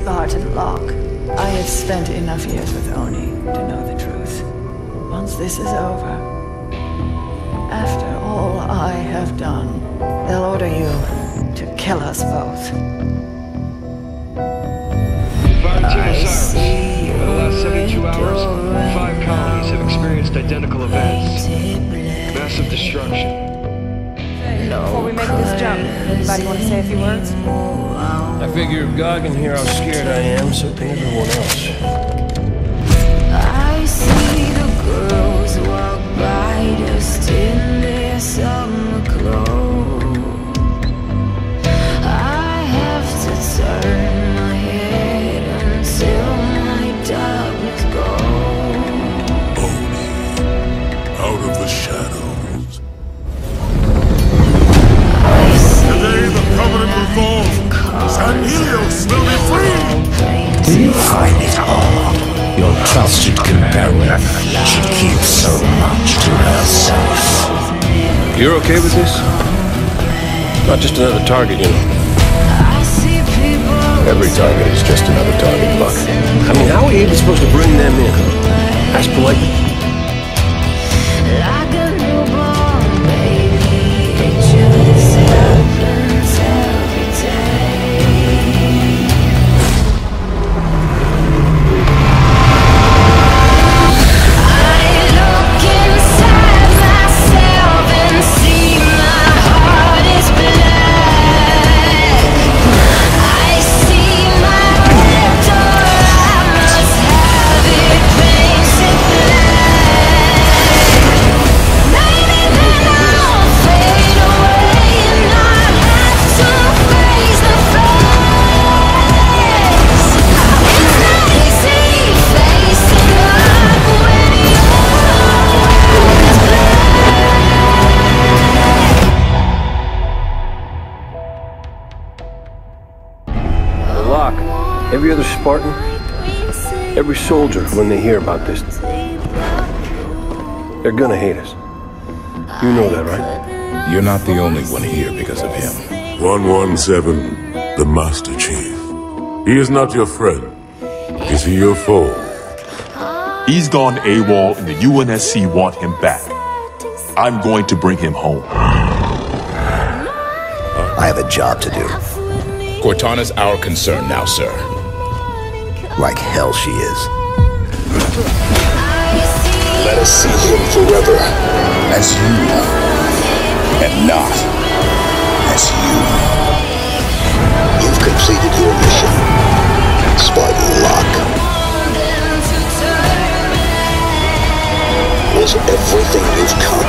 Spartan Locke. I have spent enough years with Oni to know the truth. Once this is over, after all I have done, they'll order you to kill us both. Fire Team Osiris. In the last 72 hours, 5 colonies have experienced identical events. Massive destruction. Before we make this jump, anybody want to say a few words? I figure if God can hear how scared I am, so can everyone else. I see the girls walk by just in their summer clothes. I have to turn my head until my darkness goes. Oni, out of the shadows. Today the covenant will fall. San Helios will be free! Do you find it hard? Your trusted companion should keep so much to herself. You're okay with this? Not just another target, you know. Every target is just another target, Buck. I mean, how are we even supposed to bring them in? Ask politely. Like a newborn baby, it just happens every day. I look inside myself and see my heart is black. I see my red door, I must have it painted black. Maybe then I'll fade away and not have to face the facts. It's not easy facing up when you're Locke, every other Spartan, every soldier, when they hear about this, they're gonna hate us. You know that, right? You're not the only one here because of him. 117, the Master Chief. He is not your friend. Is he your foe? He's gone AWOL and the UNSC want him back. I'm going to bring him home. I have a job to do. Cortana's our concern now, sir. Like hell she is. Let us see him forever as you and not as you. You've completed your mission, Spartan Locke. Was everything you've come